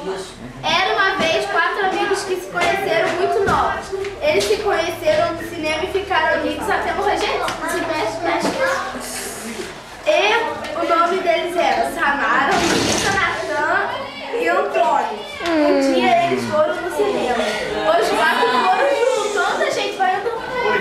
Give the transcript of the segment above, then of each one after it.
Era uma vez 4 amigos que se conheceram muito novos. Eles se conheceram no cinema e ficaram amigos até morrer. Gente, se mexe. E o nome deles era Samara, Natan e Antônio. Um dia eles foram no cinema. Os 4 foram juntos. Tanta gente vai andando.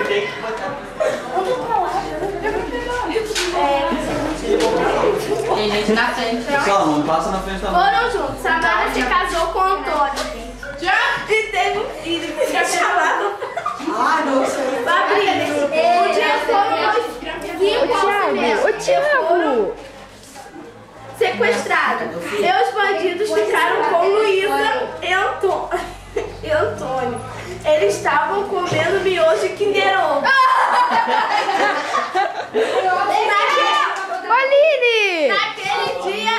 Tem gente na frente. Pessoal, não passa na frente da mão. Foram juntos. Samara se casou com Antônio. E teve um filho que se chamava Fabrício. Um dia foram nós 5 ao cinema. O Thiago! Sequestrada. E os bandidos ficaram com Luísa e Antônio. Eles estavam comendo miojo e Kinder Ovo. Aline! Naquele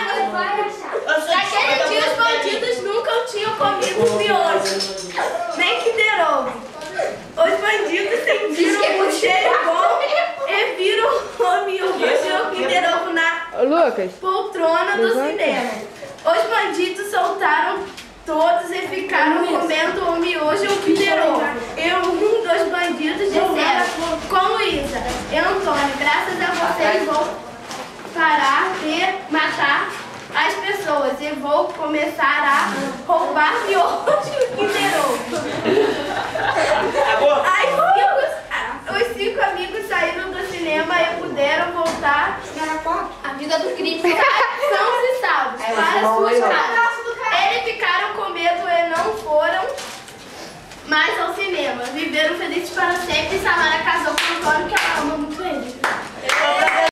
dia os bandidos nunca tinham comido miojo, nem Kinder Ovo. Os bandidos sentiram um cheiro bom e viram o miojo e o Kinder Ovo na Lucas! poltrona do cinema. Os bandidos soltaram todos e ficaram comendo o miojo e o Kinder Ovo. E um dos bandidos disseram com Luísa e Antônio: graças a vocês vou parar de matar as pessoas e vou começar a roubar miojo e o Kinder Ovo. Os 5 amigos saíram do cinema e puderam voltar à vida do crime, sãos e salvos, para suas casas. Eles ficaram com medo e não foram mais ao cinema. Viveram felizes para sempre e Samara casou com Antônio, que ela ama muito ele.